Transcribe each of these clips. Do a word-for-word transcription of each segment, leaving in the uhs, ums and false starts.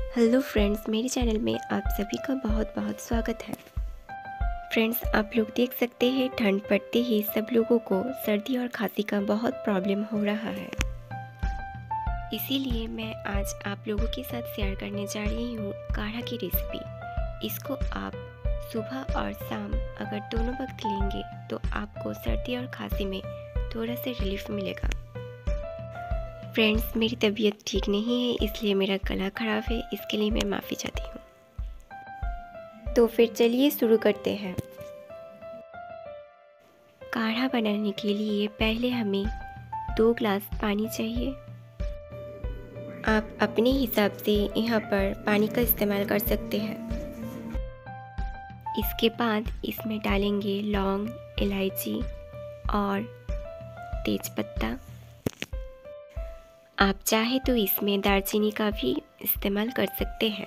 Hello friends, मेरे channel में आप सभी का बहुत बहुत स्वागत है। फ्रेंड्स, आप लोग देख सकते हैं ठंड पड़ते ही सब लोगों को सर्दी और खांसी का बहुत प्रॉब्लम हो रहा है। इसीलिए मैं आज आप लोगों के साथ शेयर करने जा रही हूँ काढ़ा की रेसिपी। इसको आप सुबह और शाम अगर दोनों वक्त लेंगे तो आपको सर्दी और खांसी में थोड़ा सा रिलीफ मिलेगा। फ्रेंड्स, मेरी तबीयत ठीक नहीं है, इसलिए मेरा गला ख़राब है। इसके लिए मैं माफ़ी चाहती हूँ। तो फिर चलिए शुरू करते हैं। काढ़ा बनाने के लिए पहले हमें दो ग्लास पानी चाहिए। आप अपने हिसाब से यहाँ पर पानी का इस्तेमाल कर सकते हैं। इसके बाद इसमें डालेंगे लौंग, इलायची और तेज़पत्ता। आप चाहे तो इसमें दालचीनी का भी इस्तेमाल कर सकते हैं।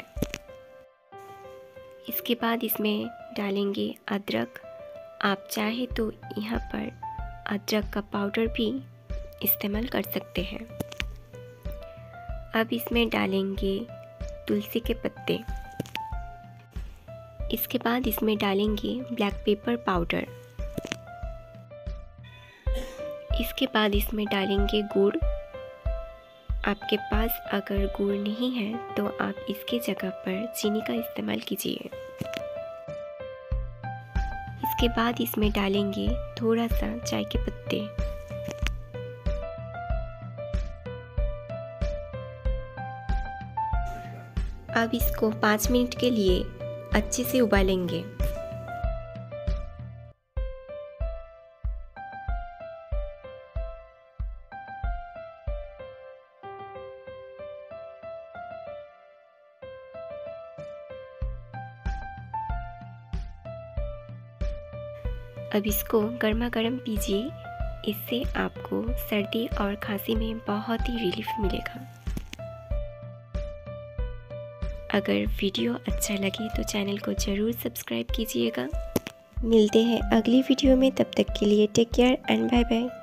इसके बाद इसमें डालेंगे अदरक। आप चाहे तो यहाँ पर अदरक का पाउडर भी इस्तेमाल कर सकते हैं। अब इसमें डालेंगे तुलसी के पत्ते। इसके बाद इसमें डालेंगे ब्लैक पेपर पाउडर। इसके बाद इसमें डालेंगे गुड़। आपके पास अगर गुड़ नहीं है तो आप इसके जगह पर चीनी का इस्तेमाल कीजिए। इसके बाद इसमें डालेंगे थोड़ा सा चाय के पत्ते। अब इसको पाँच मिनट के लिए अच्छे से उबालेंगे। अब इसको गर्मा गर्म पीजिए। इससे आपको सर्दी और खांसी में बहुत ही रिलीफ मिलेगा। अगर वीडियो अच्छा लगे तो चैनल को ज़रूर सब्सक्राइब कीजिएगा। मिलते हैं अगली वीडियो में, तब तक के लिए take care and bye bye.